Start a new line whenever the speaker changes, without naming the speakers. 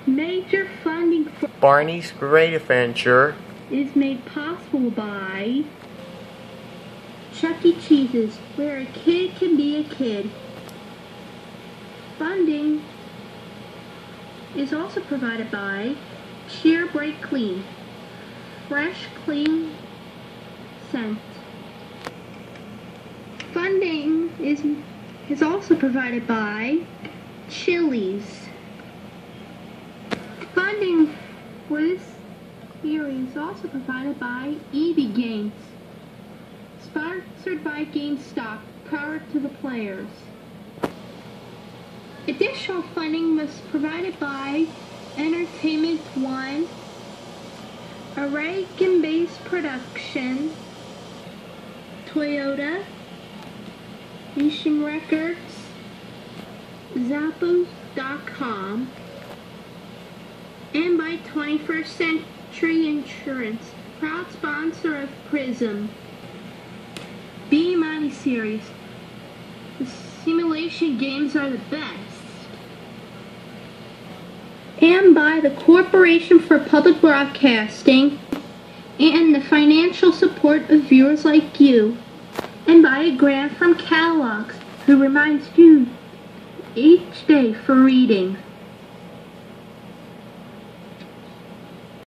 Major funding for
Barney's Great Adventure
is made possible by Chuck E. Cheese's, where a kid can be a kid. Funding is also provided by Sheer Break Clean, fresh, clean scent. Funding is also provided by Chili's. Funding for this series is also provided by EB Games, sponsored by GameStop, power to the players. Additional funding was provided by Entertainment One, Oregon-based production, Toyota, Nation Records, Zappos.com, and by 21st Century Insurance, proud sponsor of Prism. BMI series. The simulation games are the best. And by the Corporation for Public Broadcasting and the financial support of viewers like you. And by a grant from Catalogs, who reminds you each day for reading.